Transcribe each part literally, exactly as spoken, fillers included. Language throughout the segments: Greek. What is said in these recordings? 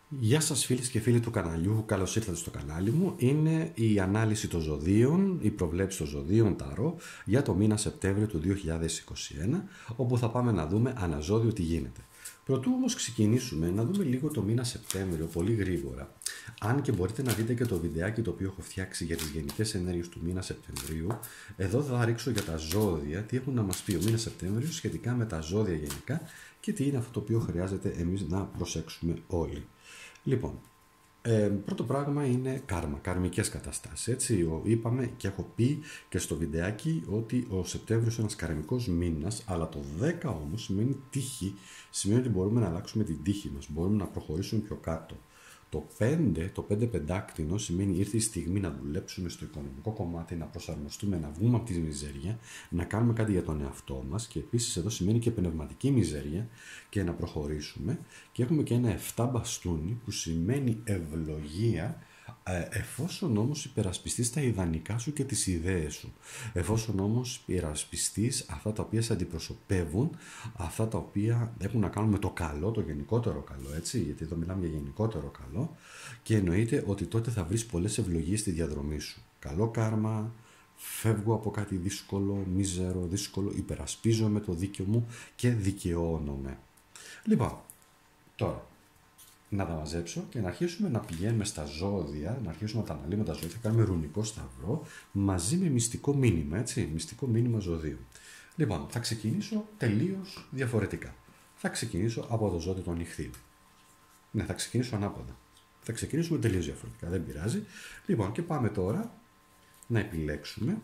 Γεια σας φίλες και φίλοι του καναλιού, καλώς ήρθατε στο κανάλι μου. Είναι η ανάλυση των ζωδίων, η προβλέψη των ζωδίων Ταρό για το μήνα Σεπτέμβριο του δύο χιλιάδες είκοσι ένα, όπου θα πάμε να δούμε αναζώδιο τι γίνεται. Πρωτού όμως ξεκινήσουμε να δούμε λίγο το μήνα Σεπτέμβριο πολύ γρήγορα. Αν και μπορείτε να δείτε και το βιντεάκι το οποίο έχω φτιάξει για τις γενικές ενέργειες του μήνα Σεπτεμβρίου, εδώ θα ρίξω για τα ζώδια τι έχουν να μας πει ο μήνας Σεπτέμβριο σχετικά με τα ζώδια γενικά και τι είναι αυτό το οποίο χρειάζεται εμείς να προσέξουμε όλοι. Λοιπόν, ε, πρώτο πράγμα είναι κάρμα, καρμικές καταστάσεις, έτσι. Ο, είπαμε και έχω πει και στο βιντεάκι ότι ο Σεπτέμβριος είναι ένας καρμικός μήνας, αλλά το δέκα όμως σημαίνει τύχη, σημαίνει ότι μπορούμε να αλλάξουμε την τύχη μας, μπορούμε να προχωρήσουμε πιο κάτω. Το πέντε, το πέντε πεντάκτηνο σημαίνει ήρθε η στιγμή να δουλέψουμε στο οικονομικό κομμάτι, να προσαρμοστούμε, να βγούμε από τη μιζέρια, να κάνουμε κάτι για τον εαυτό μας και επίσης εδώ σημαίνει και πνευματική μιζέρια και να προχωρήσουμε. Και έχουμε και ένα επτά μπαστούνι που σημαίνει ευλογία, εφόσον όμως υπερασπιστείς τα ιδανικά σου και τις ιδέες σου. Εφόσον όμως υπερασπιστείς αυτά τα οποία σε αντιπροσωπεύουν, αυτά τα οποία έχουν να κάνουν με το καλό, το γενικότερο καλό, έτσι, γιατί εδώ μιλάμε για γενικότερο καλό, και εννοείται ότι τότε θα βρεις πολλές ευλογίες στη διαδρομή σου. Καλό κάρμα, φεύγω από κάτι δύσκολο, μίζερο, δύσκολο, υπερασπίζομαι το δίκαιο μου και δικαιώνομαι. Λοιπόν, τώρα, να τα μαζέψω και να αρχίσουμε να πηγαίνουμε στα ζώδια, να αρχίσουμε να τα αναλύουμε τα ζώδια, θα κάνουμε ρουνικό σταυρό μαζί με μυστικό μήνυμα, έτσι, μυστικό μήνυμα ζωδίου. Λοιπόν, θα ξεκινήσω τελείως διαφορετικά. Θα ξεκινήσω από το ζώδιο των Ιχθύων. Ναι, θα ξεκινήσω ανάποδα. Θα ξεκινήσουμε τελείως διαφορετικά, δεν πειράζει. Λοιπόν, και πάμε τώρα να επιλέξουμε.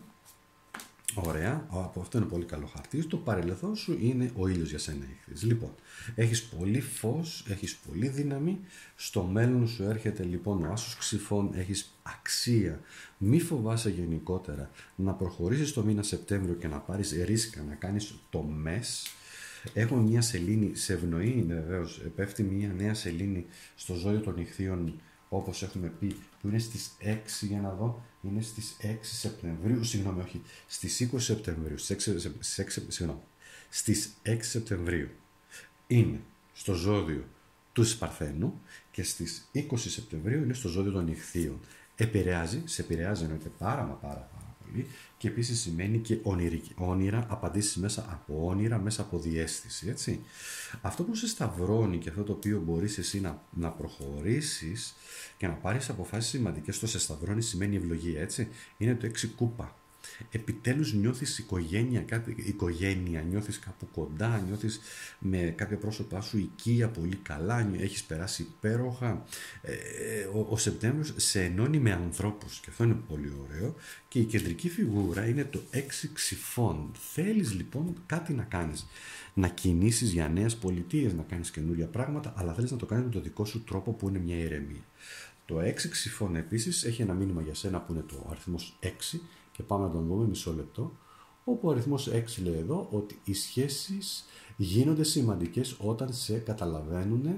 Ωραία, από αυτό είναι πολύ καλό χαρτί. Το παρελθόν σου είναι ο ήλιος για σένα, Ιχθύες. Λοιπόν, έχεις πολύ φως, έχεις πολύ δύναμη. Στο μέλλον σου έρχεται λοιπόν ο άσος ξυφών, έχεις αξία. Μη φοβάσαι γενικότερα να προχωρήσεις το μήνα Σεπτέμβριο και να πάρεις ρίσκα, να κάνεις τομές. Έχουμε μια σελήνη, σε ευνοεί βεβαίως, πέφτει μια νέα σελήνη στο ζώδιο των Ιχθύων, όπως έχουμε πει, που είναι στις έξι, για να δω, είναι στις έξι Σεπτεμβρίου, συγγνώμη, όχι, στις είκοσι Σεπτεμβρίου, στις έξι, στις έξι, συγγνώμη, στις έξι Σεπτεμβρίου είναι στο ζώδιο του Σπαρθένου και στις είκοσι Σεπτεμβρίου είναι στο ζώδιο των Ιχθύων. Επηρεάζει, σε επηρεάζει εννοείται πάρα μα πάρα πάρα πολύ και επίσης σημαίνει και ονειρική, όνειρα, απαντήσεις μέσα από όνειρα, μέσα από διαίσθηση, έτσι. Αυτό που σε σταυρώνει και αυτό το οποίο μπορείς εσύ να, να προχωρήσεις και να πάρεις αποφάσεις σημαντικές, το σε σταυρώνει σημαίνει ευλογία, έτσι. Είναι το έξι κούπα. Επιτέλους νιώθεις οικογένεια, κάτι, οικογένεια, νιώθεις κάπου κοντά, νιώθεις με κάποια πρόσωπά σου οικία πολύ καλά, έχεις περάσει υπέροχα. Ε, ο, ο Σεπτέμβριος σε ενώνει με ανθρώπους και αυτό είναι πολύ ωραίο και η κεντρική φιγούρα είναι το έξι ξυφών. Θέλεις λοιπόν κάτι να κάνεις, να κινήσεις για νέες πολιτείες, να κάνεις καινούρια πράγματα, αλλά θέλεις να το κάνεις με το δικό σου τρόπο που είναι μια ηρεμία. Το έξι ξυφών επίσης έχει ένα μήνυμα για σένα που είναι το αριθμός έξι και πάμε να τον δούμε μισό λεπτό, όπου ο αριθμός έξι λέει εδώ ότι οι σχέσεις γίνονται σημαντικές όταν σε καταλαβαίνουν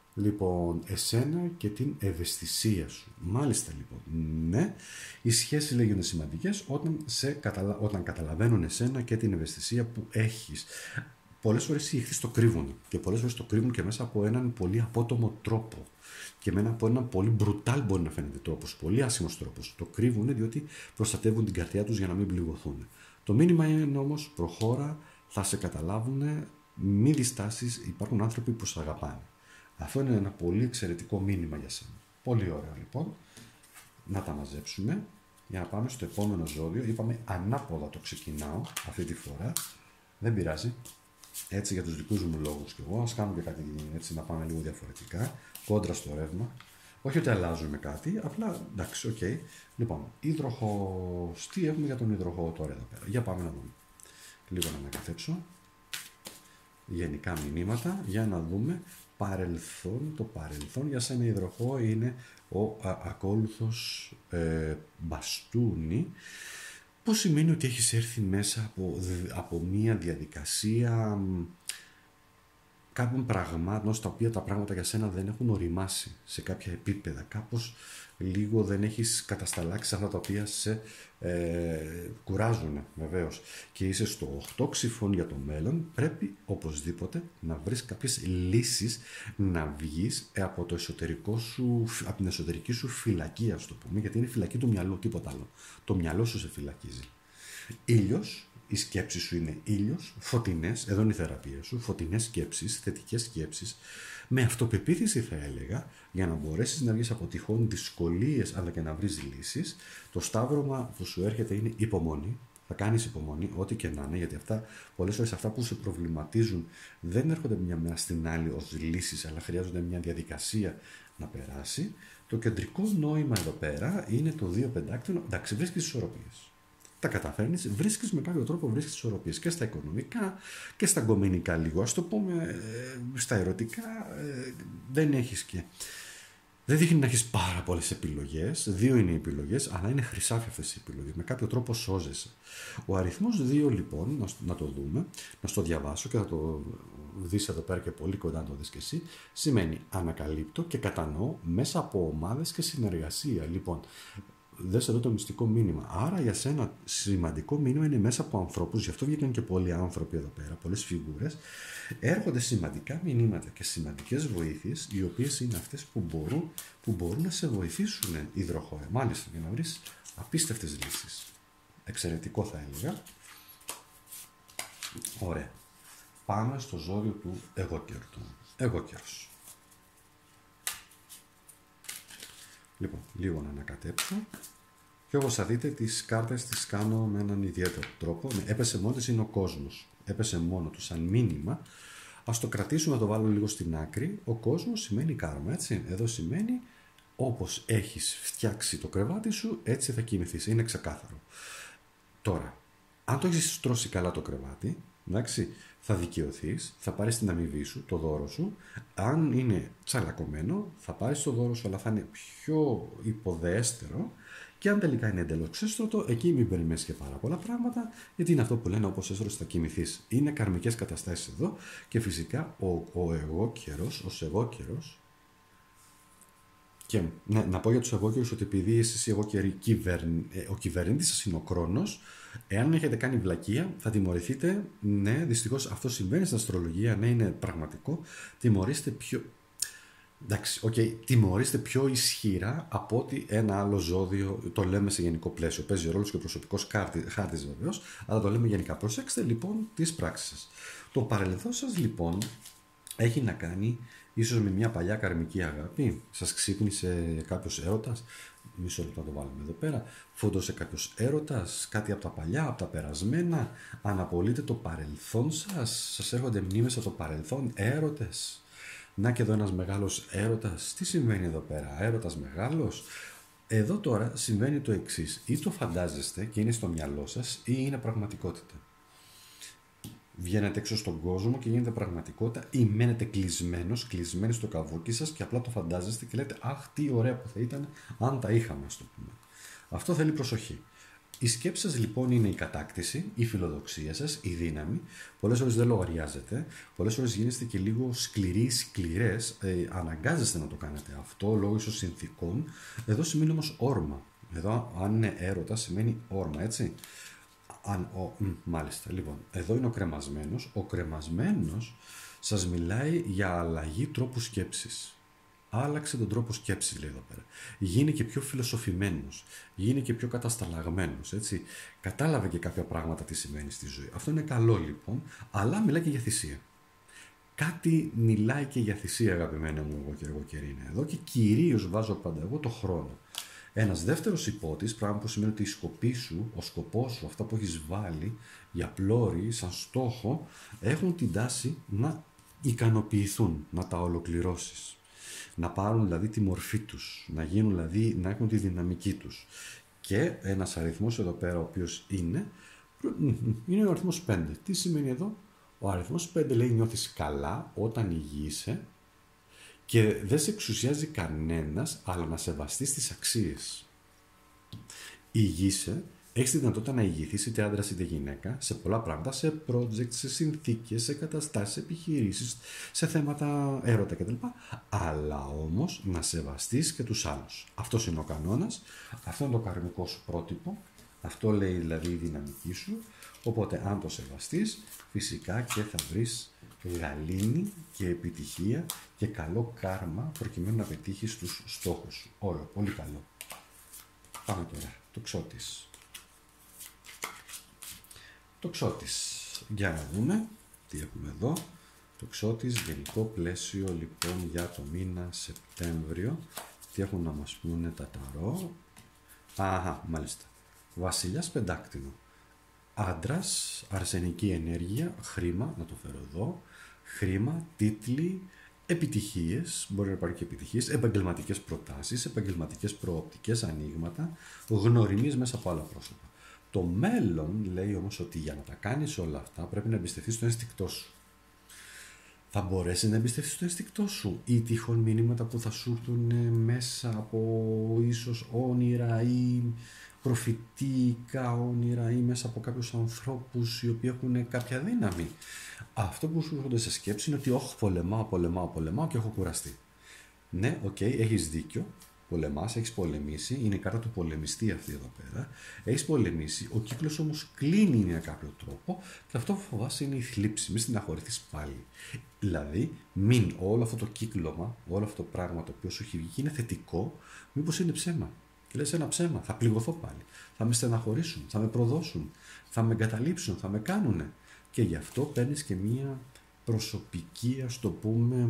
λοιπόν εσένα και την ευαισθησία σου. Μάλιστα λοιπόν, ναι, οι σχέσεις λέγονται σημαντικές όταν, σε καταλα... όταν καταλαβαίνουν εσένα και την ευαισθησία που έχεις. Πολλές φορές οι Ιχθύες το κρύβουν και πολλές φορές το κρύβουν και μέσα από έναν πολύ απότομο τρόπο και μέσα από έναν πολύ μπρουτάλ μπορεί να φαίνεται τρόπος, πολύ άσχημος τρόπος. Το κρύβουν διότι προστατεύουν την καρδιά τους για να μην πληγωθούν. Το μήνυμα είναι όμως προχώρα, θα σε καταλάβουν, μη διστάσεις, υπάρχουν άνθρωποι που σε αγαπάνε. Αυτό είναι ένα πολύ εξαιρετικό μήνυμα για σένα. Πολύ ωραίο λοιπόν. Να τα μαζέψουμε για να πάμε στο επόμενο ζώδιο. Είπαμε ανάποδα το ξεκινάω αυτή τη φορά. Δεν πειράζει. Έτσι για τους δικούς μου λόγους και εγώ, ας κάνουμε και κάτι έτσι να πάμε λίγο διαφορετικά, κόντρα στο ρεύμα. Όχι ότι αλλάζουμε κάτι, απλά εντάξει, οκ. Okay. Λοιπόν, υδροχόος, τι έχουμε για τον υδροχόο τώρα εδώ πέρα, για πάμε να δούμε. Λίγο να ανακαθέψω, γενικά μηνύματα, για να δούμε παρελθόν, το παρελθόν για σένα υδροχόο είναι ο α, ακόλουθος ε, μπαστούνι, που σημαίνει ότι έχεις έρθει μέσα από, από μία διαδικασία κάποιων πραγμάτων στα οποία τα πράγματα για σένα δεν έχουν οριμάσει σε κάποια επίπεδα. Κάπως λίγο δεν έχεις κατασταλάξει αυτά τα οποία σε ε, κουράζουν βεβαίως. Και είσαι στο οχτώ ξυφών για το μέλλον, πρέπει οπωσδήποτε να βρεις κάποιες λύσεις να βγεις από, το εσωτερικό σου, από την εσωτερική σου φυλακή, ας το πούμε, γιατί είναι φυλακή του μυαλού, τίποτα άλλο. Το μυαλό σου σε φυλακίζει. Ήλιος, η σκέψη σου είναι ήλιος, φωτεινές, εδώ είναι η θεραπεία σου, φωτεινές σκέψεις, θετικές σκέψεις, με αυτοπεποίθηση θα έλεγα, για να μπορέσεις να βγεις από τυχόν δυσκολίες αλλά και να βρεις λύσεις. Το σταύρωμα που σου έρχεται είναι υπομονή. Θα κάνεις υπομονή, ό,τι και να είναι, γιατί αυτά, πολλές φορές αυτά που σε προβληματίζουν δεν έρχονται μια μέρα στην άλλη ως λύσεις, αλλά χρειάζονται μια διαδικασία να περάσει. Το κεντρικό νόημα εδώ πέρα είναι το δύο πεντάκτηνο, εντάξει, βρίσκεις ισορροπίες. Τα καταφέρνεις, βρίσκεις με κάποιο τρόπο βρίσκεις ισορροπίες και στα οικονομικά και στα γκομενικά λίγο, ας το πούμε, στα ερωτικά δεν έχεις και... Δεν δείχνει να έχεις πάρα πολλές επιλογές, δύο είναι οι επιλογές, αλλά είναι χρυσάφι αυτές οι επιλογές, με κάποιο τρόπο σώζεσαι. Ο αριθμός δύο λοιπόν, να το δούμε, να στο διαβάσω και θα το δεις εδώ πέρα και πολύ κοντά να το δεις και εσύ, σημαίνει ανακαλύπτω και κατανοώ μέσα από ομάδες και συνεργασία. Λοιπόν, δες εδώ το μυστικό μήνυμα. Άρα για σένα σημαντικό μήνυμα είναι μέσα από ανθρώπους, γι' αυτό βγήκαν και πολλοί άνθρωποι εδώ πέρα, πολλές φιγούρες. Έρχονται σημαντικά μηνύματα και σημαντικές βοήθειες, οι οποίες είναι αυτές που μπορούν, που μπορούν να σε βοηθήσουν υδροχόε. Μάλιστα, για να βρεις απίστευτες λύσεις. Εξαιρετικό θα έλεγα. Ωραία. Πάμε στο ζώδιο του εγώ καιρού. Εγώ καιρός. Λοιπόν, λίγο να ανακατέψω. Και όπως θα δείτε, τις κάρτες τις κάνω με έναν ιδιαίτερο τρόπο. Έπεσε μόνο της είναι ο κόσμος. Έπεσε μόνο του σαν μήνυμα. Ας το κρατήσουμε, το βάλω λίγο στην άκρη. Ο κόσμος σημαίνει κάρμα, έτσι. Εδώ σημαίνει όπως έχεις φτιάξει το κρεβάτι σου, έτσι θα κοιμηθείς. Είναι ξεκάθαρο. Τώρα, αν το έχεις στρώσει καλά το κρεβάτι, εντάξει, θα δικαιωθείς, θα πάρεις την αμοιβή σου, το δώρο σου. Αν είναι τσαλακωμένο, θα πάρεις το δώρο σου, αλλά θα είναι πιο υποδέστερο. Και αν τελικά είναι εντελώς ξέστρωτο, εκεί μην περιμένεις και πάρα πολλά πράγματα, γιατί είναι αυτό που λένε όπως έστρωσε θα κοιμηθείς. Είναι καρμικές καταστάσεις εδώ και φυσικά ο, ο εγώ καιρός, ως εγώ καιρός. Και ναι, να πω για τους εγώ καιρούς ότι επειδή εσείς οι εγώ καιροί, κυβερν, ο κυβερνήτης σας είναι ο Κρόνος, εάν έχετε κάνει βλακεία θα τιμωρηθείτε. Ναι, δυστυχώς αυτό συμβαίνει στην αστρολογία, ναι, είναι πραγματικό. Τιμωρήστε πιο. Εντάξει, okay, τιμωρήστε πιο ισχυρά από ότι ένα άλλο ζώδιο, το λέμε σε γενικό πλαίσιο. Παίζει ρόλο και ο προσωπικός χάρτης βεβαίως, αλλά το λέμε γενικά. Προσέξτε λοιπόν τις πράξεις σας. Το παρελθόν σας λοιπόν έχει να κάνει ίσως με μια παλιά καρμική αγάπη. Σας ξύπνησε κάποιος έρωτας. Μισό λεπτό να το βάλουμε εδώ πέρα. Φόντωσε κάποιος έρωτας, κάτι από τα παλιά, από τα περασμένα. Αναπολύτε το παρελθόν σας. Σας έρχονται μνήμες από το παρελθόν, έρωτες. Να και εδώ ένας μεγάλος έρωτας. Τι συμβαίνει εδώ πέρα, έρωτας μεγάλος? Εδώ τώρα συμβαίνει το εξής. Ή το φαντάζεστε και είναι στο μυαλό σας, ή είναι πραγματικότητα. Βγαίνετε έξω στον κόσμο και γίνεται πραγματικότητα, ή μένετε κλεισμένος, κλεισμένοι στο καβούκι σας και απλά το φαντάζεστε και λέτε αχ, τι ωραία που θα ήταν αν τα είχαμε, ας το πούμε. Αυτό θέλει προσοχή. Η σκέψη σας λοιπόν είναι η κατάκτηση, η φιλοδοξία σας, η δύναμη. Πολλές φορές δεν λογαριάζετε, πολλές φορές γίνεστε και λίγο σκληροί, σκληρές, ε, αναγκάζεστε να το κάνετε αυτό λόγω ίσως συνθήκων. Εδώ σημαίνει όμως όρμα. Εδώ αν είναι έρωτα σημαίνει όρμα, έτσι. Αν, ο, μ, μάλιστα, λοιπόν, εδώ είναι ο κρεμασμένος. Ο κρεμασμένος σας μιλάει για αλλαγή τρόπου σκέψης. Άλλαξε τον τρόπο σκέψης, λέει εδώ πέρα. Γίνε και πιο φιλοσοφημένος. Γίνε και πιο κατασταλαγμένος, έτσι. Κατάλαβε και κάποια πράγματα τι σημαίνει στη ζωή. Αυτό είναι καλό, λοιπόν, αλλά μιλάει και για θυσία. Κάτι μιλάει και για θυσία, αγαπημένα μου, εγώ και εγώ και είναι εδώ, και κυρίως βάζω πάντα εγώ το χρόνο. Ένας δεύτερος υπότης, πράγμα που σημαίνει ότι η σκοπή σου, ο σκοπός σου, αυτά που έχεις βάλει για πλώρη, σαν στόχο, έχουν την τάση να ικανοποιηθούν, να τα ολοκληρώσεις. Να πάρουν δηλαδή τη μορφή τους, να γίνουν δηλαδή, να έχουν τη δυναμική τους. Και ένας αριθμός εδώ πέρα, ο οποίος είναι, είναι ο αριθμός πέντε. Τι σημαίνει εδώ? Ο αριθμός πέντε λέει νιώθεις καλά όταν υγιείσαι και δεν σε εξουσιάζει κανένας, αλλά να σεβαστείς τις αξίες. Υγιείσαι Έχεις τη δυνατότητα να ηγηθείς είτε άντρας είτε γυναίκα σε πολλά πράγματα, σε projects, σε συνθήκες, σε καταστάσεις, σε επιχειρήσεις, σε θέματα έρωτα κτλ. Αλλά όμως να σεβαστείς και τους άλλους. Αυτός είναι ο κανόνας, αυτό είναι το καρμικό σου πρότυπο, αυτό λέει δηλαδή η δυναμική σου. Οπότε αν το σεβαστείς, φυσικά και θα βρεις γαλήνη και επιτυχία και καλό κάρμα προκειμένου να πετύχεις τους στόχους σου. Ωραίο, πολύ καλό. Πάμε τώρα, τοξότης. Τοξότης. Για να δούμε τι έχουμε εδώ. Τοξότης, γενικό πλαίσιο λοιπόν για το μήνα Σεπτέμβριο. Τι έχουν να μας πούνε τα ταρό. Αχα, μάλιστα. Βασιλιάς Πεντάκτηνο. Άντρας, αρσενική ενέργεια, χρήμα, να το φέρω εδώ. Χρήμα, τίτλοι, επιτυχίες, μπορεί να υπάρχει και επιτυχίες, επαγγελματικές προτάσεις, επαγγελματικές προοπτικές, ανοίγματα, γνωριμίες μέσα από άλλα πρόσωπα. Το μέλλον λέει όμως ότι για να τα κάνεις όλα αυτά πρέπει να εμπιστευτείς το ένστικτό σου. Θα μπορέσεις να εμπιστευτείς το ένστικτό σου ή τυχόν μηνύματα που θα σου έρθουν μέσα από ίσως όνειρα ή προφητικά όνειρα ή μέσα από κάποιους ανθρώπους οι οποίοι έχουν κάποια δύναμη. Αυτό που σου έρχονται σε σκέψη είναι ότι όχι, πολεμάω, πολεμάω, πολεμάω και έχω κουραστεί. Ναι, οκ, okay, έχεις δίκιο. Πολεμάς, έχεις πολεμήσει, είναι η κάρτα του πολεμιστή αυτή εδώ πέρα. Έχεις πολεμήσει, ο κύκλος όμως κλείνει με κάποιο τρόπο και αυτό που φοβάσαι είναι η θλίψη, μην στεναχωρηθείς πάλι. Δηλαδή, μην όλο αυτό το κύκλωμα, όλο αυτό το πράγμα το οποίο σου έχει βγει είναι θετικό, μήπως είναι ψέμα. Και λες ένα ψέμα, θα πληγωθώ πάλι, θα με στεναχωρήσουν, θα με προδώσουν, θα με εγκαταλείψουν, θα με κάνουνε. Και γι' αυτό παίρνεις και μία προσωπική, ας το πούμε,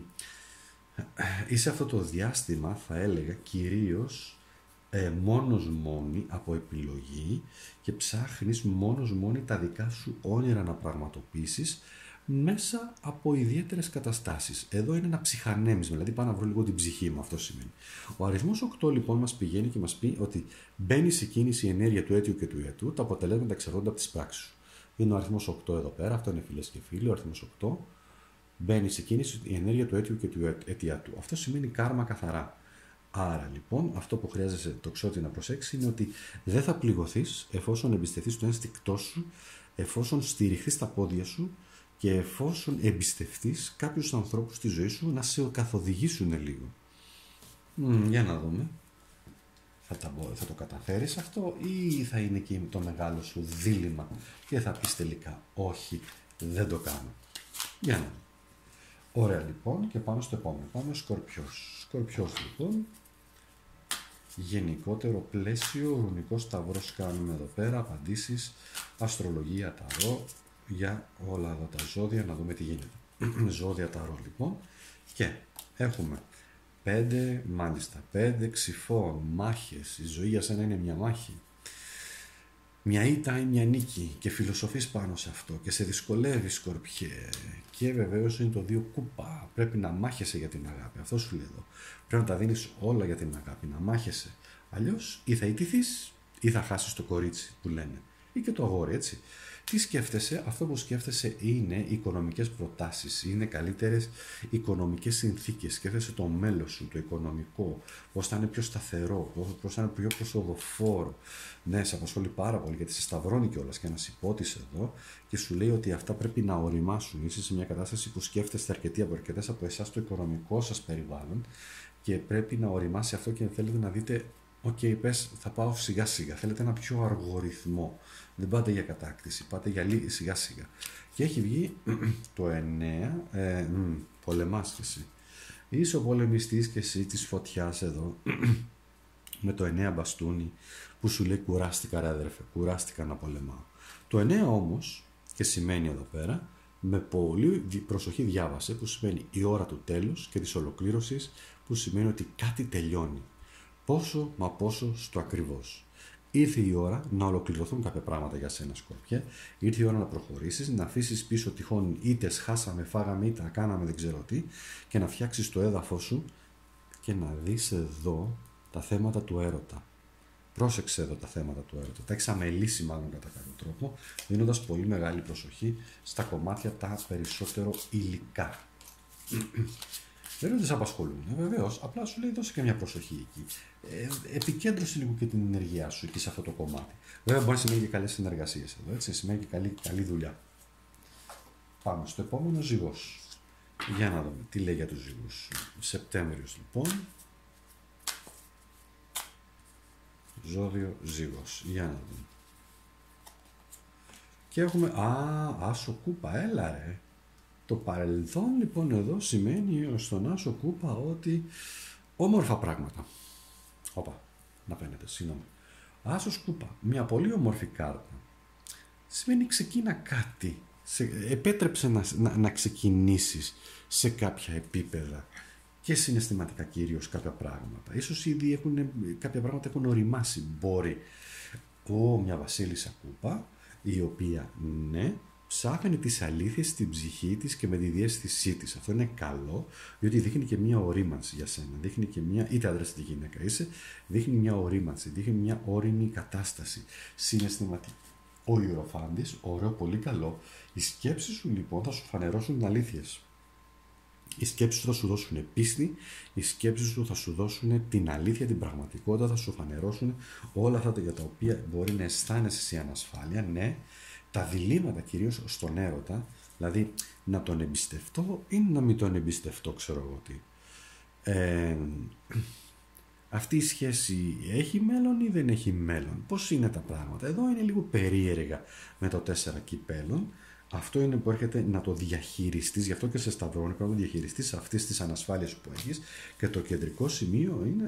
είσαι αυτό το διάστημα, θα έλεγα, κυρίως ε, μόνος μόνη από επιλογή και ψάχνεις μόνος μόνη τα δικά σου όνειρα να πραγματοποιήσεις μέσα από ιδιαίτερες καταστάσεις. Εδώ είναι ένα ψυχανέμισμα, δηλαδή πάω να βρω λίγο την ψυχή μου, αυτό σημαίνει. Ο αριθμός οκτώ λοιπόν μας πηγαίνει και μας πει ότι μπαίνει σε κίνηση η ενέργεια του αίτιου και του έτου, τα αποτελέσματα εξαρτώνται από τις πράξεις σου. Είναι ο αριθμός οκτώ εδώ πέρα, αυτό είναι φίλες και φίλοι, ο αριθμός οκτώ. Μπαίνει σε κίνηση η ενέργεια του αίτιου και του αιτιατού. Αυτό σημαίνει κάρμα καθαρά. Άρα λοιπόν, αυτό που χρειάζεσαι τοξότη να προσέξει είναι ότι δεν θα πληγωθείς εφόσον εμπιστευτείς το ένστικτό σου, εφόσον στηριχθείς τα πόδια σου και εφόσον εμπιστευτείς κάποιους ανθρώπους στη ζωή σου να σε καθοδηγήσουν λίγο. Μ, για να δούμε. Θα, τα, θα το καταφέρεις αυτό ή θα είναι και το μεγάλο σου δίλημμα και θα πεις τελικά όχι, δεν το κάνω. Για να δούμε. Ωραία λοιπόν και πάμε στο επόμενο. Πάμε Σκορπιός. Σκορπιός λοιπόν. Γενικότερο πλαίσιο, ρουνικό σταυρός κάνουμε εδώ πέρα, απαντήσεις, αστρολογία, ταρό, για όλα εδώ τα ζώδια, να δούμε τι γίνεται. Ζώδια ταρό λοιπόν και έχουμε πέντε, μάλιστα, πέντε ξυφών, μάχες, η ζωή για σένα είναι μια μάχη. Μια ήττα ή μια νίκη και φιλοσοφείς πάνω σε αυτό και σε δυσκολεύει Σκορπιέ. Και βεβαίως είναι το δύο κούπα. Πρέπει να μάχεσαι για την αγάπη. Αυτό σου λέει εδώ. Πρέπει να τα δίνεις όλα για την αγάπη, να μάχεσαι. Αλλιώς ή θα ιτηθείς ή θα χάσεις το κορίτσι που λένε. Ή και το αγόρι, έτσι. Τι σκέφτεσαι? Αυτό που σκέφτεσαι είναι οικονομικές προτάσεις, είναι καλύτερες οικονομικές συνθήκες. Σκέφτεσαι το μέλλον σου, το οικονομικό, πώς θα είναι πιο σταθερό, πώς θα είναι πιο προσοδοφόρο. Ναι, σε απασχολεί πάρα πολύ γιατί σε σταυρώνει κιόλας και ένας υπότης εδώ και σου λέει ότι αυτά πρέπει να οριμάσουν. Είσαι σε μια κατάσταση που σκέφτεστε αρκετοί από αρκετές από εσάς το οικονομικό σας περιβάλλον και πρέπει να οριμάσει αυτό και θέλετε να δείτε. Οκ, okay, πες, θα πάω σιγά σιγά. Θέλετε ένα πιο αργό ρυθμό. Δεν πάτε για κατάκτηση, πάτε για λί... σιγά σιγά. Και έχει βγει το εννέα, ε, μ, πολεμάς και εσύ. Είσαι ο πολεμιστής και εσύ της φωτιάς εδώ, με το εννέα μπαστούνι, που σου λέει κουράστηκα ρε αδερφέ, κουράστηκα να πολεμάω. Το εννέα όμως, και σημαίνει εδώ πέρα, με πολύ προσοχή διάβασε, που σημαίνει η ώρα του τέλους και της ολοκλήρωσης, που σημαίνει ότι κάτι τελειώνει. Πόσο, μα πόσο στο ακριβώς. Ήρθε η ώρα να ολοκληρωθούν κάποια πράγματα για σένα, Σκορπιέ. Ήρθε η ώρα να προχωρήσεις, να αφήσεις πίσω τυχόν ήτες χάσαμε, φάγαμε, είτε κάναμε, δεν ξέρω τι, και να φτιάξεις το έδαφος σου και να δεις εδώ τα θέματα του έρωτα. Πρόσεξε εδώ τα θέματα του έρωτα. Τα έχεις αμελήσει μάλλον κατά κάποιο τρόπο, δίνοντας πολύ μεγάλη προσοχή στα κομμάτια τα περισσότερο υλικά. Δεν είναι ότι σε απασχολούν, βεβαίως. Απλά σου λέει δώσε και μια προσοχή εκεί. Ε, επικέντρωσε λίγο και την ενεργειά σου εκεί σε αυτό το κομμάτι. Βέβαια, μπορεί να σημαίνει και καλές συνεργασίες εδώ, έτσι. Σημαίνει και καλή, καλή δουλειά. Πάμε στο επόμενο, ζυγός. Για να δούμε τι λέει για τους ζυγούς. Σεπτέμβριος λοιπόν. Ζώδιο ζύγος. Για να δούμε. Και έχουμε, α, άσο κούπα, έλα ρε. Το παρελθόν λοιπόν εδώ σημαίνει στον άσο κούπα ότι όμορφα πράγματα. Όπα, να φαίνεται, συγγνώμη. Άσος κούπα, μια πολύ όμορφη κάρτα. Σημαίνει ξεκίνα κάτι. Σε, επέτρεψε να, να, να ξεκινήσεις σε κάποια επίπεδα και συναισθηματικά κυρίως κάποια πράγματα. Ίσως ήδη έχουν, κάποια πράγματα έχουν οριμάσει. Μπορεί. Ω, μια βασίλισσα κούπα, η οποία, ναι, ψάχνει τις αλήθειες στην ψυχή της και με τη διαίσθησή της. Αυτό είναι καλό, διότι δείχνει και μια ορίμανση για σένα. Δείχνει και μια, είτε άντρας είτε γυναίκα είσαι, δείχνει μια ορίμανση, δείχνει μια όριμη κατάσταση, συναισθηματική. Ο Ιεροφάντης, ωραίο, πολύ καλό. Οι σκέψεις σου λοιπόν θα σου φανερώσουν αλήθειες. Οι σκέψεις σου θα σου δώσουν πίστη, οι σκέψεις σου θα σου δώσουν την αλήθεια, την πραγματικότητα, θα σου φανερώσουν όλα αυτά για τα οποία μπορεί να αισθάνεσαι σε ανασφάλεια, ναι, τα διλήμματα κυρίως στον έρωτα, δηλαδή να τον εμπιστευτώ ή να μην τον εμπιστευτώ, ξέρω εγώ τι. Ε, αυτή η σχέση έχει μέλλον ή δεν έχει μέλλον, πώς είναι τα πράγματα. Εδώ είναι λίγο περίεργα με το τέσσερα κυπέλων. Αυτό είναι που έρχεται να το διαχειριστείς, γι' αυτό και σε σταυρώνει, πρέπει να το διαχειριστείς αυτής της ανασφάλειας που έχεις και το κεντρικό σημείο είναι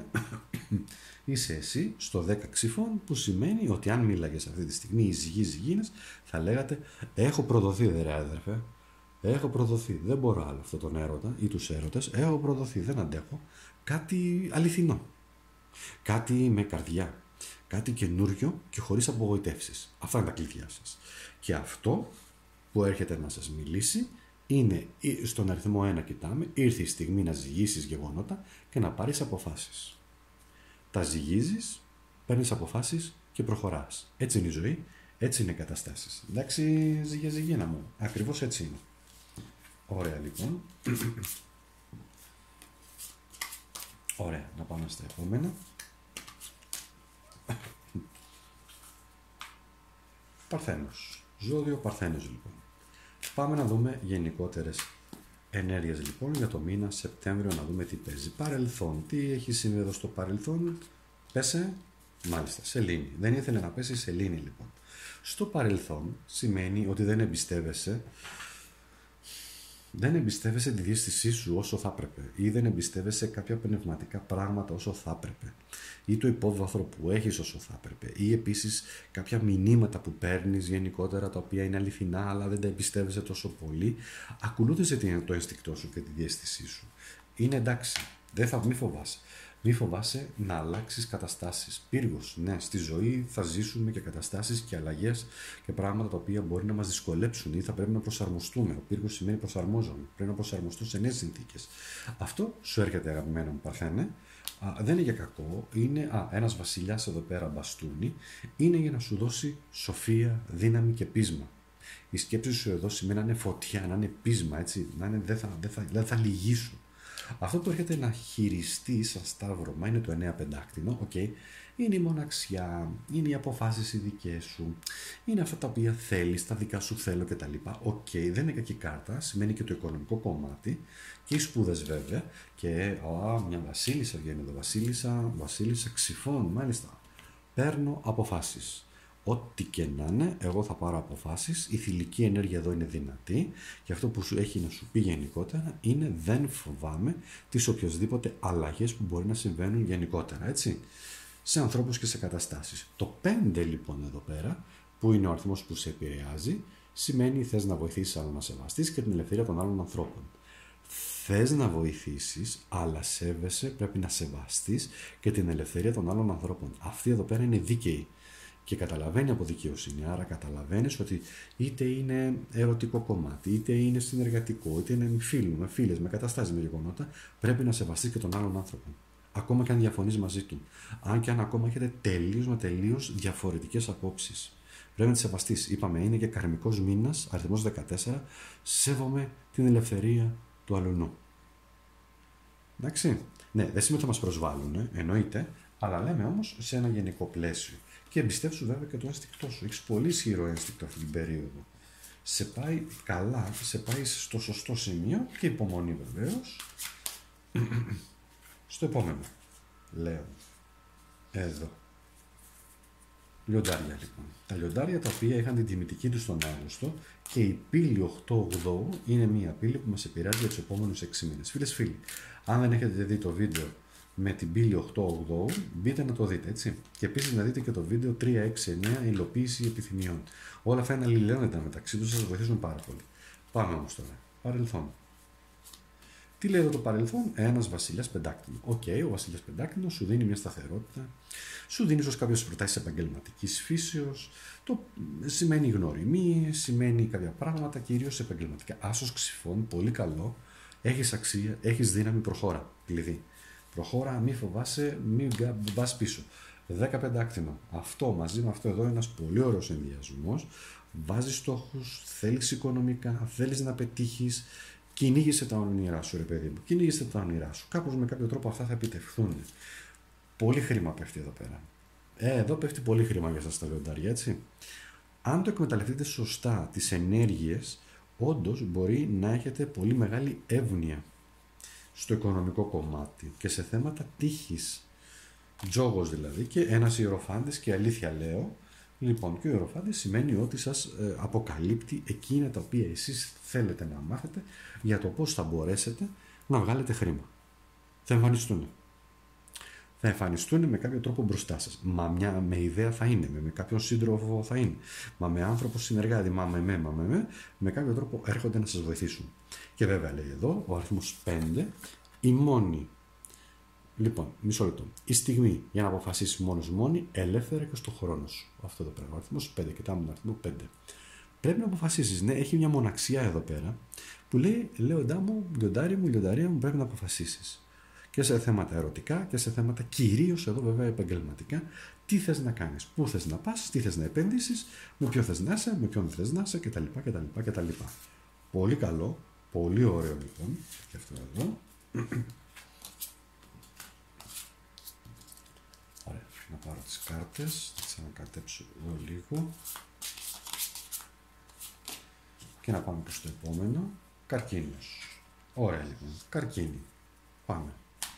είσαι εσύ στο δέκα ξυφών, που σημαίνει ότι αν μίλαγες αυτή τη στιγμή οι ζυγοί ζυγίνες θα λέγατε έχω προδοθεί δε ρε αδερφέ, έχω προδοθεί, δεν μπορώ άλλο αυτό τον έρωτα ή τους έρωτες, έχω προδοθεί, δεν αντέχω, κάτι αληθινό, κάτι με καρδιά, κάτι καινούριο και χωρίς απογοητεύσεις. Αυτά είναι τα κλειδιά σας. Και αυτό που έρχεται να σας μιλήσει είναι στον αριθμό ένα κοιτάμε, ήρθε η στιγμή να ζυγίσεις γεγονότα και να πάρεις αποφάσεις. Τα ζυγίζεις, παίρνεις αποφάσεις και προχωράς. Έτσι είναι η ζωή, έτσι είναι οι καταστάσεις. Εντάξει, ζυγέ ζυγίνα μου, ακριβώς έτσι είναι. Ωραία λοιπόν. Ωραία, να πάμε στα επόμενα. Παρθένος. Ζώδιο Παρθένος λοιπόν. Πάμε να δούμε γενικότερες ενέργειες λοιπόν για το μήνα Σεπτέμβριο, να δούμε τι παίζει. Παρελθόν. Τι έχει συμβεί εδώ στο παρελθόν. Πέσε, μάλιστα, σελήνη. Δεν ήθελε να πέσει σελήνη λοιπόν. Στο παρελθόν σημαίνει ότι δεν εμπιστεύεσαι δεν εμπιστεύεσαι τη διαίσθησή σου όσο θα έπρεπε, ή δεν εμπιστεύεσαι κάποια πνευματικά πράγματα όσο θα έπρεπε, ή το υπόβαθρο που έχεις όσο θα έπρεπε, ή επίσης κάποια μηνύματα που παίρνεις γενικότερα τα οποία είναι αληθινά αλλά δεν τα εμπιστεύεσαι τόσο πολύ. Ακολούθησε το ένστικτό σου και τη διαίσθησή σου. Είναι εντάξει, δεν θα μη φοβάσαι. Μη φοβάσαι να αλλάξεις καταστάσεις. Πύργος, ναι, στη ζωή θα ζήσουμε και καταστάσεις και αλλαγές και πράγματα τα οποία μπορεί να μας δυσκολέψουν ή θα πρέπει να προσαρμοστούμε. Ο πύργος σημαίνει προσαρμόζομαι. Πρέπει να προσαρμοστώ σε νέες συνθήκες. Αυτό σου έρχεται, αγαπημένο μου Παρθένε. Α, δεν είναι για κακό. Είναι α, ένας βασιλιάς εδώ πέρα μπαστούνι. Είναι για να σου δώσει σοφία, δύναμη και πείσμα. Η σκέψη σου εδώ σημαίνει να είναι φωτιά, να είναι πείσμα, έτσι, να είναι, δεν θα, δεν θα, δεν θα λυγίσουν. Αυτό που έρχεται να χειριστεί σαν σταύρωμα είναι το εννέα πεντάκτηνο, okay. Είναι η μοναξιά, είναι οι αποφάσεις οι δικές σου, είναι αυτά τα οποία θέλεις, τα δικά σου θέλω κτλ. Οκ, okay, δεν είναι κακή κάρτα, σημαίνει και το οικονομικό κομμάτι και οι σπούδες βέβαια και α, μια βασίλισσα βγαίνει εδώ, βασίλισσα, βασίλισσα ξυφών, μάλιστα, παίρνω αποφάσεις. Ό,τι και να είναι, εγώ θα πάρω αποφάσεις. Η θηλυκή ενέργεια εδώ είναι δυνατή και αυτό που σου έχει να σου πει γενικότερα είναι δεν φοβάμαι τις οποιοσδήποτε αλλαγές που μπορεί να συμβαίνουν γενικότερα, έτσι, σε ανθρώπους και σε καταστάσεις. Το πέντε λοιπόν εδώ πέρα, που είναι ο αριθμός που σε επηρεάζει, σημαίνει θες να βοηθήσεις άλλο να σεβαστείς και την ελευθερία των άλλων ανθρώπων. Θες να βοηθήσεις, αλλά σέβεσαι, πρέπει να σεβαστείς και την ελευθερία των άλλων ανθρώπων. Αυτή εδώ πέρα είναι δίκαιη. Και καταλαβαίνει από δικαιοσύνη, άρα καταλαβαίνεις ότι είτε είναι ερωτικό κομμάτι, είτε είναι συνεργατικό, είτε είναι με φίλους, με φίλες, με καταστάσεις, με γεγονότα, πρέπει να σεβαστείς και τον άλλον άνθρωπο. Ακόμα και αν διαφωνείς μαζί του. Αν και αν ακόμα έχετε τελείως με τελείως διαφορετικές απόψεις. Πρέπει να τη σεβαστείς. Είπαμε, είναι και καρμικός μήνας, αριθμός δεκατέσσερα, σέβομαι την ελευθερία του αλουνού. Εντάξει. Ναι, δεν σημαίνει ότι θα μας προσβάλλουν, εννοείται, αλλά λέμε όμως σε ένα γενικό πλαίσιο. Και εμπιστεύσου βέβαια και το ένστικτό σου. Έχεις πολύ ισχυρό ένστικτο αυτή την περίοδο. Σε πάει καλά, σε πάει στο σωστό σημείο και υπομονή βεβαίως. Στο επόμενο. Λέω. Εδώ. Λιοντάρια λοιπόν. Τα λιοντάρια τα οποία είχαν την τιμητική του τον Αύγουστο και η πύλη οκτώ ογδόου είναι μια πύλη που μας επηρεάζει για τους επόμενους έξι μήνες. Φίλες φίλοι, αν δεν έχετε δει το βίντεο με την πύλη οκτώ ογδόου, μπείτε να το δείτε, έτσι. Και επίσης να δείτε και το βίντεο τρία έξι εννέα υλοποίηση επιθυμιών. Όλα αυτά είναι αλληλένδετα μεταξύ τους, θα σας βοηθήσουν πάρα πολύ. Πάμε όμως τώρα. Παρελθόν. Τι λέει εδώ το παρελθόν? Ένας βασιλιάς πεντάκτηνο. Οκ, okay, ο βασιλιάς πεντάκτηνο σου δίνει μια σταθερότητα, σου δίνει ίσως κάποιες προτάσεις επαγγελματικής φύσεως, το σημαίνει γνωριμίες, σημαίνει κάποια πράγματα, κυρίως επαγγελματικά. Άσος ξυφών, πολύ καλό, έχεις αξία, έχεις δύναμη, προχώρα. Κλειδί. Προχώρα, μη φοβάσαι, μη μπας πίσω. δέκα πεντάκτηνο. Αυτό μαζί με αυτό εδώ είναι ένας πολύ ωραίος ενδιασμός. Βάζεις στόχους, θέλεις οικονομικά, θέλεις να πετύχεις. Κυνήγησε τα όνειρά σου, ρε παιδί μου. Κυνήγησε τα όνειρά σου. Κάπως με κάποιο τρόπο αυτά θα επιτευχθούν. Πολύ χρήμα πέφτει εδώ πέρα. Ε, εδώ πέφτει πολύ χρήμα για σας τα λιοντάρια, έτσι. Αν το εκμεταλλευτείτε σωστά τις ενέργειες, όντως μπορεί να έχετε πολύ μεγάλη εύνοια στο οικονομικό κομμάτι και σε θέματα τύχης. Τζόγος δηλαδή και ένας ιεροφάντης, και αλήθεια λέω. Λοιπόν, και ο ιεροφάντης σημαίνει ότι σας ε, αποκαλύπτει εκείνα τα οποία εσείς θέλετε να μάθετε για το πώς θα μπορέσετε να βγάλετε χρήμα. Θα εμφανιστούν. Θα εμφανιστούν με κάποιο τρόπο μπροστά σας. Μα μια, με ιδέα θα είναι, με, με κάποιον σύντροφο θα είναι, μα με άνθρωπο συνεργάτη, μα με με, μα με με, με κάποιο τρόπο έρχονται να σας βοηθήσουν. Και βέβαια λέει εδώ ο αριθμός πέντε, η μόνη. Λοιπόν, μισό λεπτό. Η στιγμή για να αποφασίσει μόνος μόνη, ελεύθερα και στο χρόνο σου. Αυτό εδώ πέρα. Ο αριθμός πέντε. Κοιτάμε τον αριθμό πέντε. Πρέπει να αποφασίσεις. Ναι, έχει μια μοναξιά εδώ πέρα που λέει: Λέοντά μου, λιοντάρι μου, λιονταρία μου, πρέπει να αποφασίσεις. Και σε θέματα ερωτικά και σε θέματα κυρίως εδώ βέβαια επαγγελματικά. Τι θες να κάνεις, πού θες να πας, τι θες να επενδύσεις, με ποιο θες να είσαι, με ποιον θες να είσαι κτλ. κτλ, κτλ. Πολύ καλό, πολύ ωραίο λοιπόν. Και αυτό εδώ. Ωραία, να πάρω τις κάρτες, θα τις ανακατέψω εδώ λίγο και να πάμε και στο επόμενο. Καρκίνος. Ωραία λοιπόν, καρκίνη. Πάμε.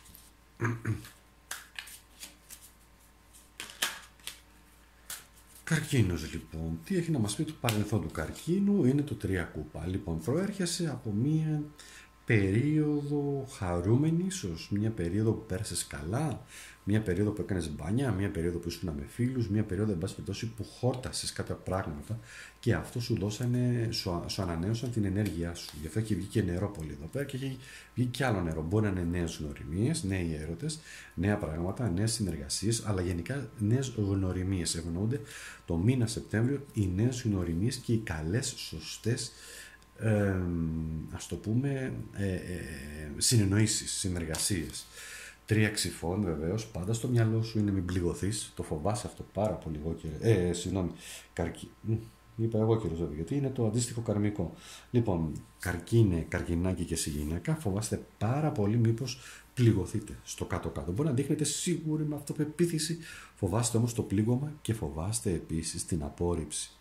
Καρκίνος λοιπόν, τι έχει να μας πει το παρελθόν του καρκίνου? Είναι το τρία κούπα. Λοιπόν, προέρχεσαι από μία περίοδο χαρούμενη, ίσως μια περίοδο που πέρασες καλά, μια περίοδο που έκανες μπάνια, μια περίοδο που ήσουν με φίλους, μια περίοδο εν πάση περιπτώσει που χόρτασες κάποια πράγματα και αυτό σου δώσανε, σου, σου ανανέωσαν την ενέργειά σου. Γι' αυτό έχει βγει και νερό πολύ εδώ πέρα και έχει βγει και άλλο νερό. Μπορεί να είναι νέες γνωριμίες, νέοι έρωτες, νέα πράγματα, νέες συνεργασίες, αλλά γενικά νέες γνωριμίες. Ευνοούνται το μήνα Σεπτέμβριο οι νέες γνωριμίες και οι καλές, σωστές, Ε, ας το πούμε ε, ε, συνεννοήσεις, συνεργασίες. Τρία ξυφών βεβαίως, πάντα στο μυαλό σου είναι μην πληγωθείς, το φοβάσαι αυτό πάρα πολύ εγώ και, ε, συγγνώμη, καρκι... είπα εγώ κύριε Ζώβη, γιατί είναι το αντίστοιχο καρμικό. Λοιπόν, καρκίνε, καρκινάκι και συγγενειακά, φοβάστε πάρα πολύ μήπως πληγωθείτε στο κάτω-κάτω. Μπορεί να δείχνετε σίγουροι με αυτοπεποίθηση, φοβάστε όμως το πλήγωμα και φοβάστε επίσης την απόρριψη.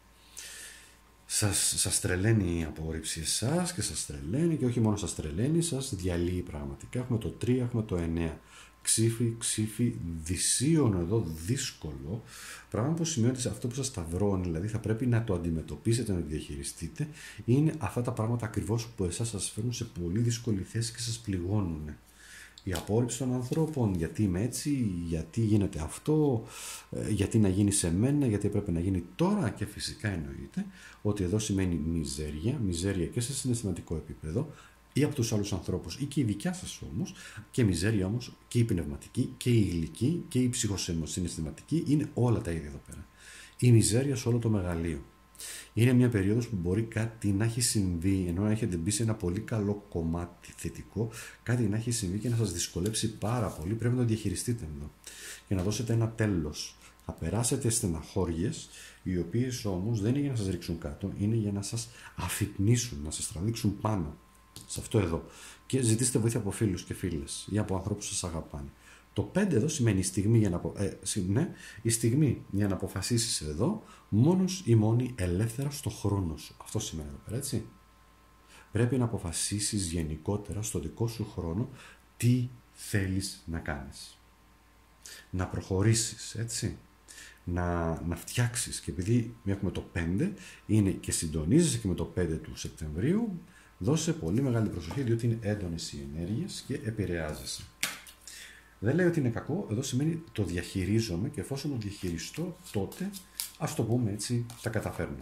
Σας, σας τρελαίνει η απόρριψη εσάς και σας τρελαίνει και όχι μόνο σας τρελαίνει, σας διαλύει πραγματικά. Έχουμε το τρία, έχουμε το εννέα. Ξύφι, ξύφι, δυσίωνο εδώ, δύσκολο. Πράγμα που σημαίνει ότι σε αυτό που σας σταυρώνει, δηλαδή θα πρέπει να το αντιμετωπίσετε, να το διαχειριστείτε, είναι αυτά τα πράγματα ακριβώς που εσάς σας φέρνουν σε πολύ δύσκολη θέση και σας πληγώνουν. Η απόρριψη των ανθρώπων, γιατί είμαι έτσι, γιατί γίνεται αυτό, γιατί να γίνει σε μένα, γιατί πρέπει να γίνει τώρα, και φυσικά εννοείται ότι εδώ σημαίνει μιζέρια, μιζέρια και σε συναισθηματικό επίπεδο ή από τους άλλους ανθρώπους ή και η δικιά σας όμως, και μιζέρια όμως και η πνευματική και η υλική και η ψυχοσυναισθηματική, είναι όλα τα ίδια εδώ πέρα. Η μιζέρια σε όλο το μεγαλείο. Είναι μια περίοδος που μπορεί κάτι να έχει συμβεί, ενώ να έχετε μπει σε ένα πολύ καλό κομμάτι θετικό, κάτι να έχει συμβεί και να σας δυσκολέψει πάρα πολύ. Πρέπει να το διαχειριστείτε εδώ και να δώσετε ένα τέλος. Θα περάσετε στεναχώριες, οι οποίες όμως δεν είναι για να σας ρίξουν κάτω, είναι για να σας αφυπνίσουν, να σας τραβήξουν πάνω. Σε αυτό εδώ. και ζητήστε βοήθεια από φίλους και φίλες ή από ανθρώπους που σας αγαπάνε. Το πέντε εδώ σημαίνει η στιγμή για να, απο... ε, ναι, η στιγμή για να αποφασίσεις εδώ μόνος ή μόνη ελεύθερα στο χρόνο σου. Αυτό σημαίνει εδώ πέρα, έτσι. Πρέπει να αποφασίσεις γενικότερα στο δικό σου χρόνο τι θέλεις να κάνεις. Να προχωρήσεις, έτσι. Να, να φτιάξεις. Και επειδή έχουμε το πέντε είναι και συντονίζεσαι και με το πέντε του Σεπτεμβρίου, δώσε πολύ μεγάλη προσοχή διότι είναι έντονες οι ενέργειες και επηρεάζεσαι. Δεν λέει ότι είναι κακό, εδώ σημαίνει το διαχειρίζομαι και εφόσον το διαχειριστώ, τότε, ας το πούμε έτσι, τα καταφέρνω.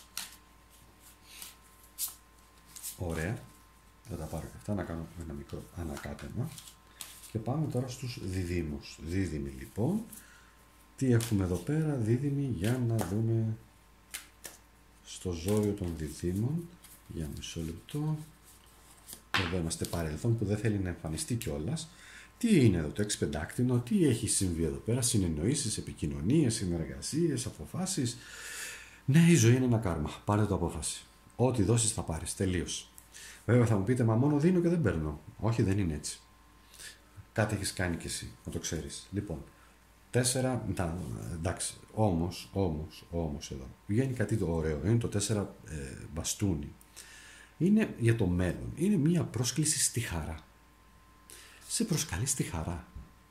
Ωραία. Θα τα πάρω και αυτά, να κάνω ένα μικρό ανακάτεμα. Και πάμε τώρα στους διδύμους. Δίδυμοι λοιπόν. Τι έχουμε εδώ πέρα, δίδυμοι, για να δούμε στο ζώδιο των διδύμων. Για μισό λεπτό. Εδώ είμαστε παρελθόν που δεν θέλει να εμφανιστεί κιόλας. Τι είναι εδώ το εξπεντάκτηνο, τι έχει συμβεί εδώ πέρα, συνεννοήσεις, επικοινωνίες, συνεργασίες, αποφάσεις. Ναι, η ζωή είναι ένα κάρμα. Πάρε το απόφαση. Ό,τι δώσεις θα πάρεις. Τελείως. Βέβαια θα μου πείτε, μα μόνο δίνω και δεν παίρνω. Όχι, δεν είναι έτσι. Κάτι έχεις κάνει κι εσύ, να το ξέρεις. Λοιπόν, τέσσερα, να, εντάξει, όμως, όμως, όμως εδώ. Βγαίνει κάτι το ωραίο. Είναι το τέσσερα ε, μπαστούνι. Είναι για το μέλλον. Είναι μία πρόσκληση στη χαρά. Σε προσκαλεί στη χαρά.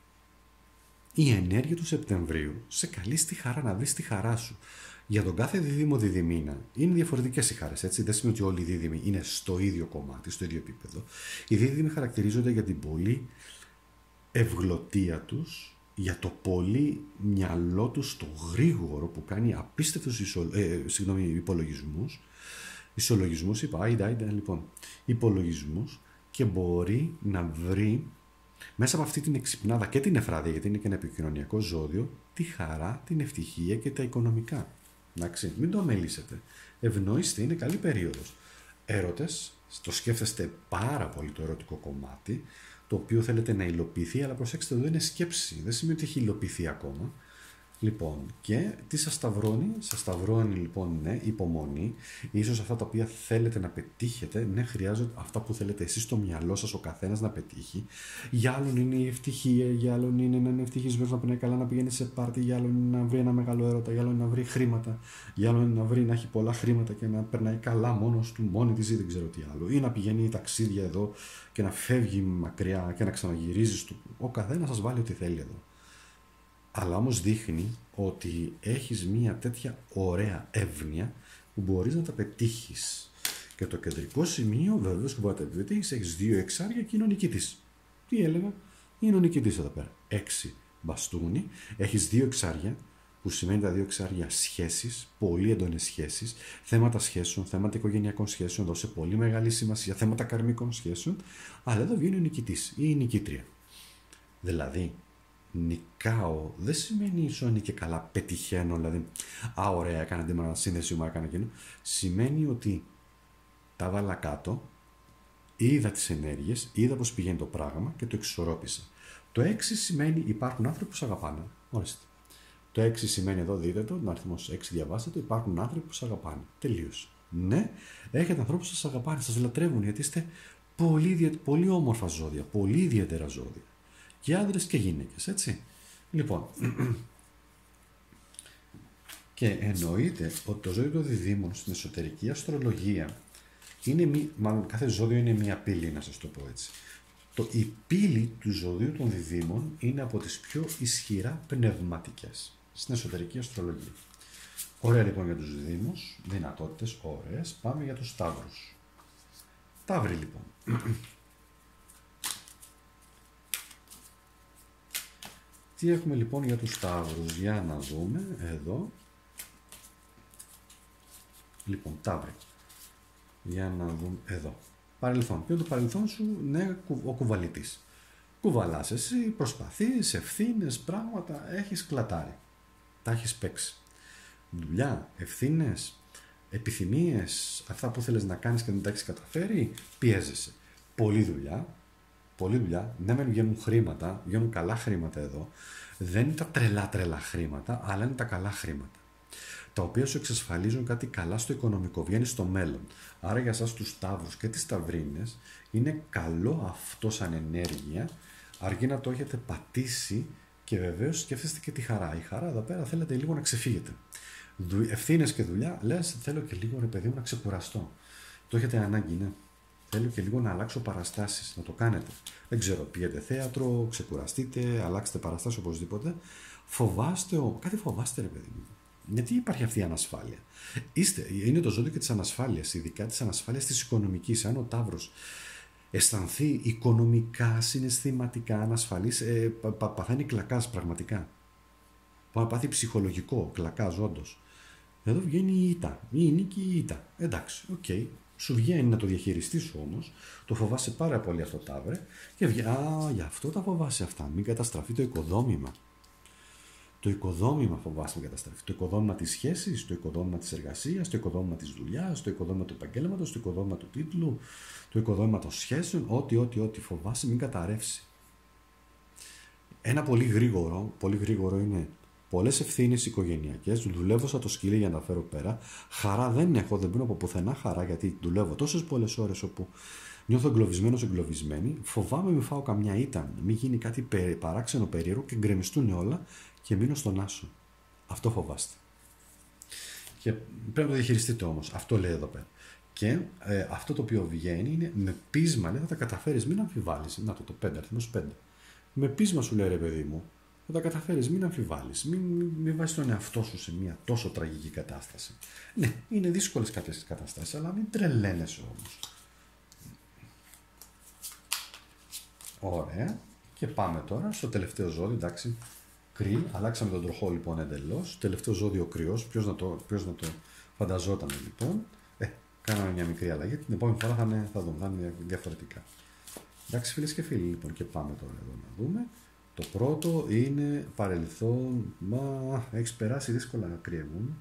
Η ενέργεια του Σεπτεμβρίου σε καλεί στη χαρά, να βρεις τη χαρά σου. Για τον κάθε δίδυμο διδυμίνα είναι διαφορετικές οι χαρές, έτσι. Δεν σημαίνει ότι όλοι οι δίδυμοι είναι στο ίδιο κομμάτι, στο ίδιο επίπεδο. Οι δίδυμοι χαρακτηρίζονται για την πολύ ευγλωτία τους, για το πολύ μυαλό τους, το γρήγορο που κάνει απίστευτους ισο... ε, συγγνώμη, υπολογισμούς. Ισολογισμούς, είπα, άιντα, άιντα, λοιπόν, υπολογισμούς και μπορεί να βρει μέσα από αυτή την εξυπνάδα και την εφράδια, γιατί είναι και ένα επικοινωνιακό ζώδιο, τη χαρά, την ευτυχία και τα οικονομικά. Εντάξει, μην το αμελήσετε. Ευνοήστε, είναι καλή περίοδος. Έρωτες, το σκέφτεστε πάρα πολύ το ερωτικό κομμάτι, το οποίο θέλετε να υλοποιηθεί, αλλά προσέξτε, εδώ είναι σκέψη. Δεν σημαίνει ότι έχει υλοποιηθεί ακόμα. Λοιπόν, και τι σας σταυρώνει, σας σταυρώνει λοιπόν, ναι, υπομονή, ίσως αυτά τα οποία θέλετε να πετύχετε, ναι, χρειάζονται αυτά που θέλετε εσείς στο μυαλό σας ο καθένας να πετύχει. Για άλλον είναι η ευτυχία, για άλλον είναι να είναι ευτυχισμένος, να περνάει καλά, να πηγαίνει σε πάρτι, για άλλον είναι να βρει ένα μεγάλο έρωτα, για άλλον είναι να βρει χρήματα, για άλλον είναι να βρει να έχει πολλά χρήματα και να περνάει καλά μόνος του, μόνη της ή δεν ξέρω τι άλλο, ή να πηγαίνει ταξίδια εδώ και να φεύγει μακριά και να ξαναγυρίζει στο. Ο καθένας σας βάλει ό,τι θέλει εδώ. Αλλά όμως δείχνει ότι έχεις μία τέτοια ωραία εύνοια που μπορείς να τα πετύχεις. Και το κεντρικό σημείο βεβαίως που μπορεί να τα πετύχεις, έχεις δύο εξάρια και είναι ο νικητής. Τι έλεγα, είναι ο νικητής εδώ πέρα. Έξι μπαστούνι, έχεις δύο εξάρια, που σημαίνει τα δύο εξάρια σχέσεις, πολύ έντονες σχέσεις, θέματα σχέσεων, θέματα οικογενειακών σχέσεων, δώσε πολύ μεγάλη σημασία, θέματα καρμικών σχέσεων, αλλά εδώ βγαίνει ο νικητής ή η νικήτρια. Δηλαδή, νικάω δεν σημαίνει σώνει και καλά πετυχαίνω, δηλαδή α, ωραία, έκανα την ανασύνδεση μου, έκανα εκείνο. Σημαίνει ότι τα βάλα κάτω, είδα τις ενέργειες, είδα πώς πηγαίνει το πράγμα και το εξισορρόπησα. Το έξι σημαίνει υπάρχουν άνθρωποι που σας αγαπάνε. Ορίστε. Το έξι σημαίνει εδώ, δείτε το, τον αριθμό έξι διαβάστε το, υπάρχουν άνθρωποι που σας αγαπάνε. Τελείωσε. Ναι, έχετε ανθρώπους που σας αγαπάνε, σας λατρεύουν γιατί είστε πολύ, πολύ όμορφα ζώδια, πολύ ιδιαίτερα ζώδια. Και άντρες και γυναίκες, έτσι. Λοιπόν, και εννοείται ότι το ζώδιο των διδύμων στην εσωτερική αστρολογία είναι μη, μάλλον κάθε ζώδιο είναι μία πύλη, να σας το πω έτσι. Το, η πύλη του ζωδίου των διδύμων είναι από τις πιο ισχυρά πνευματικές στην εσωτερική αστρολογία. Ωραία λοιπόν για τους διδύμους, δυνατότητες, ωραίες. Πάμε για τους ταύρους. Ταύροι λοιπόν. Τι έχουμε λοιπόν για τους ταύρους, για να δούμε εδώ. Λοιπόν, ταύροι. Για να δούμε εδώ. Παρελθόν. Ποιο είναι το παρελθόν σου, ναι, ο κουβαλητής. Κουβαλάς εσύ, προσπαθείς, ευθύνες, πράγματα, έχεις κλατάρει. Τα έχεις παίξει. Δουλειά, ευθύνες, επιθυμίες, αυτά που θέλεις να κάνεις και δεν τα έχεις καταφέρει, πιέζεσαι. Πολλή δουλειά. Πολλή δουλειά. Ναι, μεν βγαίνουν χρήματα, βγαίνουν καλά χρήματα εδώ. Δεν είναι τα τρελά τρελά χρήματα, αλλά είναι τα καλά χρήματα. Τα οποία σου εξασφαλίζουν κάτι καλά στο οικονομικό, βγαίνει στο μέλλον. Άρα για εσάς τους ταύρους και τις ταυρίνες Είναι καλό αυτό σαν ενέργεια, αρκεί να το έχετε πατήσει και βεβαίως σκέφτεστε και τη χαρά. Η χαρά εδώ πέρα θέλετε λίγο να ξεφύγετε. Ευθύνες και δουλειά, λες θέλω και λίγο ρε παιδί μου να ξεκουραστώ. Το έχετε ανάγκη, ναι. Θέλω και λίγο να αλλάξω παραστάσεις, να το κάνετε. Δεν ξέρω, πήγαινε θέατρο, ξεκουραστείτε, αλλάξτε παραστάσεις οπωσδήποτε. Φοβάστε, ο... κάτι φοβάστε ρε παιδί μου. Γιατί υπάρχει αυτή η ανασφάλεια. Είστε, είναι το ζώδιο και της ανασφάλειας, ειδικά της ανασφάλειας της οικονομικής. Αν ο Ταύρος αισθανθεί οικονομικά, συναισθηματικά ανασφαλής, ε, πα, πα, παθαίνει κλακάς πραγματικά. Πάθει ψυχολογικό, κλακάς όντως. Εδώ βγαίνει η ήττα, η νίκη η ήττα. Εντάξει, οκ. Okay. Σου βγαίνει να το διαχειριστείς όμως, το φοβάσαι πάρα πολύ αυτό, Ταύρε, και βγαίνει, α, γι' αυτό τα φοβάσαι αυτά, μην καταστραφεί το οικοδόμημα. Το οικοδόμημα φοβάσαι μην καταστραφεί. Το οικοδόμημα της σχέσης, το οικοδόμημα της εργασίας, το οικοδόμημα της δουλειάς, το οικοδόμημα του επαγγέλματος, το οικοδόμημα του τίτλου, το οικοδόμημα των σχέσεων, ό,τι, ό,τι, ό,τι φοβάσαι μην καταρρεύσει. Ένα πολύ γρήγορο, πολύ γρήγορο είναι πολλές ευθύνες οικογενειακές, δουλεύω σαν το σκύλι για να τα φέρω πέρα. Χαρά δεν έχω, δεν πίνω από πουθενά χαρά γιατί δουλεύω τόσες πολλές ώρες όπου νιώθω εγκλωβισμένος, εγκλωβισμένη. Φοβάμαι μην φάω καμιά ήττα, μην γίνει κάτι παράξενο περίεργο και γκρεμιστούν όλα και μείνω στον άσο. Αυτό φοβάστε. Και πρέπει να το διαχειριστείτε όμως. Αυτό λέει εδώ πέρα. Και ε, αυτό το οποίο βγαίνει είναι με πείσμα, λέει, θα τα καταφέρεις, μην αμφιβάλλεις. Να το το πέντε, αριθμός πέντε. Με πείσμα σου λέει ρε παιδί μου, θα τα καταφέρεις, μην αμφιβάλλεις, μην, μην, μην βάζεις τον εαυτό σου σε μια τόσο τραγική κατάσταση. Ναι, είναι δύσκολες κάποιες καταστάσεις, αλλά μην τρελαίνεσαι όμως. Ωραία. Και πάμε τώρα στο τελευταίο ζώδιο, εντάξει. Κρυ, αλλάξαμε τον τροχό λοιπόν εντελώς. Τελευταίο ζώδιο κρυός, ποιος να το, ποιος να το φανταζόταν λοιπόν. Ε, κάναμε μια μικρή αλλαγή, την επόμενη φορά θα, είναι, θα δούμε, θα είναι διαφορετικά. Εντάξει φίλες και φίλοι, λοιπόν, και πάμε τώρα εδώ να δούμε. Το πρώτο είναι παρελθόν, μα έχεις περάσει δύσκολα να κρύβουν.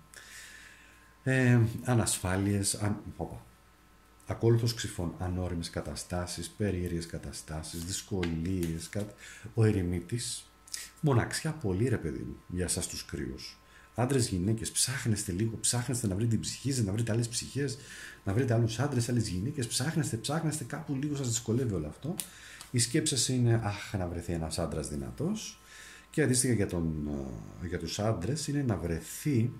Ε, ανασφάλειες, αν, όπα, ακόλουθος ξυφών, ανώριμες καταστάσεις, περίεργες καταστάσεις, δυσκολίες, κάτι. Ο ερημίτης, μοναξιά πολύ ρε παιδί μου, για εσάς τους κρύους. Άντρες, γυναίκες, ψάχνεστε λίγο, ψάχνεστε να βρείτε την ψυχή σας, να βρείτε άλλες ψυχές, να βρείτε άλλους άντρες, άλλες γυναίκες, ψάχνεστε, ψάχνεστε, κάπου λίγο σας δυσκολεύει όλο αυτό. Η σκέψη σας είναι, αχ, να βρεθεί ένας άντρας δυνατός, και αντίστοιχα για, τον, για τους άντρες είναι να βρεθεί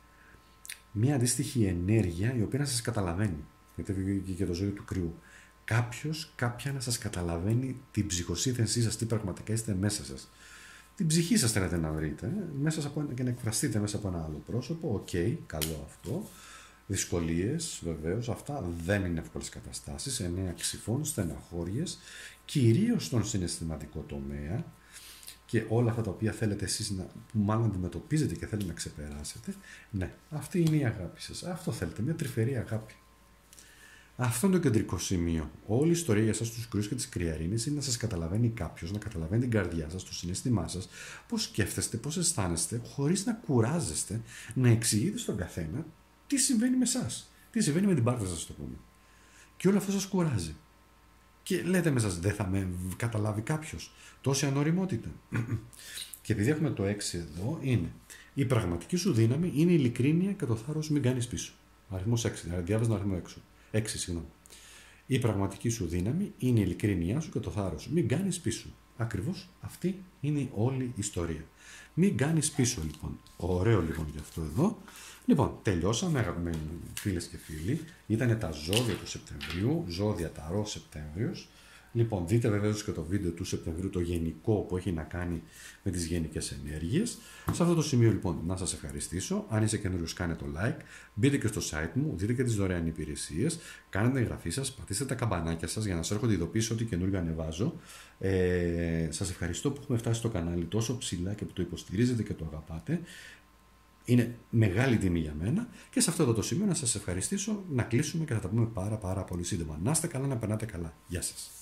μια αντίστοιχη ενέργεια η οποία να σας καταλαβαίνει. Γιατί και για το ζώδιο του κρυού. Κάποιος, κάποια να σας καταλαβαίνει την ψυχοσύνθεσή σας, τι πραγματικά είστε μέσα σας. Την ψυχή σας θέλετε να βρείτε, μέσα από ένα, και να εκφραστείτε μέσα από ένα άλλο πρόσωπο. Οκ, okay, καλό αυτό. Δυσκολίες, βεβαίως, αυτά δεν είναι εύκολες καταστάσεις. Εννέα ξυφών, στεναχώριες, κυρίως στον συναισθηματικό τομέα και όλα αυτά τα οποία θέλετε εσείς να, που μάλλον αντιμετωπίζετε και θέλετε να ξεπεράσετε. Ναι, αυτή είναι η αγάπη σας. Αυτό θέλετε, μια τρυφερή αγάπη. Αυτό είναι το κεντρικό σημείο. Όλη η ιστορία για εσάς τους κρυούς και τις κρυαρίνες είναι να σας καταλαβαίνει κάποιος, να καταλαβαίνει την καρδιά σας, το συναίσθημά σας, πώς σκέφτεστε, πώς αισθάνεστε, χωρίς να κουράζεστε, να εξηγείτε στον καθένα τι συμβαίνει με εσάς, τι συμβαίνει με την πάρτα σας, το πούμε. Και όλο αυτό σας κουράζει. Και λέτε με σας, δεν θα με καταλάβει κάποιος. Τόση ανοριμότητα. Και επειδή έχουμε το έξι εδώ, είναι η πραγματική σου δύναμη είναι η ειλικρίνεια και το θάρρος, μην κάνεις πίσω. Αριθμός έξι, δηλαδή διάβαζα τον αριθμό έξω. έξι, συγγνώμη. Η πραγματική σου δύναμη είναι η ειλικρίνειά σου και το θάρρος. Μην κάνεις πίσω. Ακριβώς αυτή είναι όλη η ιστορία. Μην κάνεις πίσω λοιπόν. Ωραίο λοιπόν γι' αυτό εδώ. Λοιπόν, τελειώσαμε αγαπημένοι φίλες και φίλοι. Ήταν τα ζώδια του Σεπτεμβρίου, ζώδια ταρό Σεπτέμβριος. Λοιπόν, δείτε βεβαίως και το βίντεο του Σεπτεμβρίου, το γενικό που έχει να κάνει με τις γενικές ενέργειες. Σε αυτό το σημείο λοιπόν να σας ευχαριστήσω. Αν είσαι καινούριος, κάνε το like, μπείτε και στο site μου, δείτε και τις δωρεάν υπηρεσίες, κάνετε την εγγραφή σας, πατήστε τα καμπανάκια σας για να σας έρχονται ειδοποίησεις ό,τι καινούργιο ανεβάζω. Ε, σας ευχαριστώ που έχουμε φτάσει στο κανάλι τόσο ψηλά και που το υποστηρίζετε και το αγαπάτε. Είναι μεγάλη τιμή για μένα και σε αυτό εδώ το σημείο να σας ευχαριστήσω, να κλείσουμε και θα τα πούμε πάρα πάρα πολύ σύντομα. Να είστε καλά, να περνάτε καλά. Γεια σας.